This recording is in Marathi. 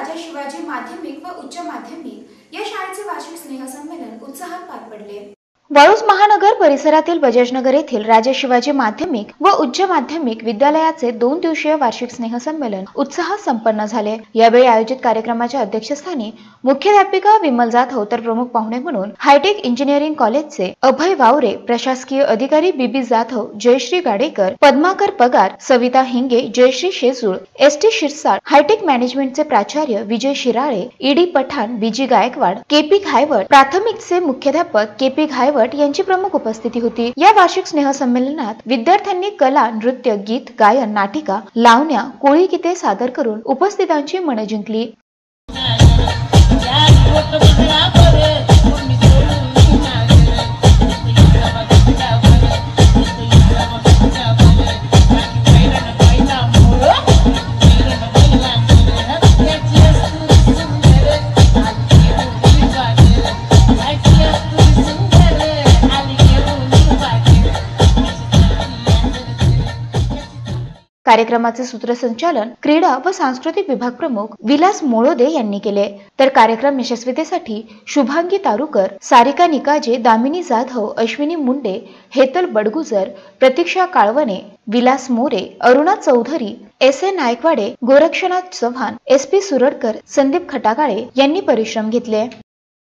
राजा शिवाजी माध्यमिक व उच्च माध्यमिक या शाळेचे वार्षिक स्नेहसंमेलन उत्साहात पार पडले। वाळूज महानगर परिसरातील बजाजनगर येथील राजा शिवाजी माध्यमिक व उच्च माध्यमिक विद्यालयाचे 2 दिवसीय वार्षिक स्नेहसंमेलन उत्साहात संपन्न झाले। यावेळी आयोजित कार्यक्रमाच्या अध्यक्षस्थानी मुख्याध्यापिका विमल जाधव तर प्रमुख पाहुणे म्हणून हायटेक इंजिनिअरिंग कॉलेजचे अभय वावरे, प्रशासकीय अधिकारी बीबी जाधव, जयश्री गाडेकर, पद्माकर पगार, सविता हिंगे, जयश्री शेजूळ, एसटी शिरसाट, हायटेक मॅनेजमेंटचे प्राचार्य Vijay Shirale, ED Pathan, BG Gaikwad, KP Ghaywat, प्राथमिकचे मुख्याध्यापक केपी घायवट यांची प्रमुख उपस्थिती होती। या वार्षिक स्नेहसंमेलनात विद्यार्थ्यांनी कला, नृत्य, गीत, गायन, नाटिका, लावण्या, कोळी गीते सादर करून उपस्थितांची मने जिंकली। कार्यक्रमाचे सूत्रसंचालन क्रीडा व सांस्कृतिक विभाग प्रमुख विलास मोळोदे यांनी केले, तर कार्यक्रम यशस्वीतेसाठी Shubhangi Tarukar, Sarika Nikaje, Damini Jadhav, Ashwini Munde, Hetal Badgujar, Pratiksha Kalwane, Vilas More, Aruna Chaudhari, S A Naikwade, Gorakshnath Chavan, S P Suradkar, Sandeep Khatakale यांनी परिश्रम घेतले।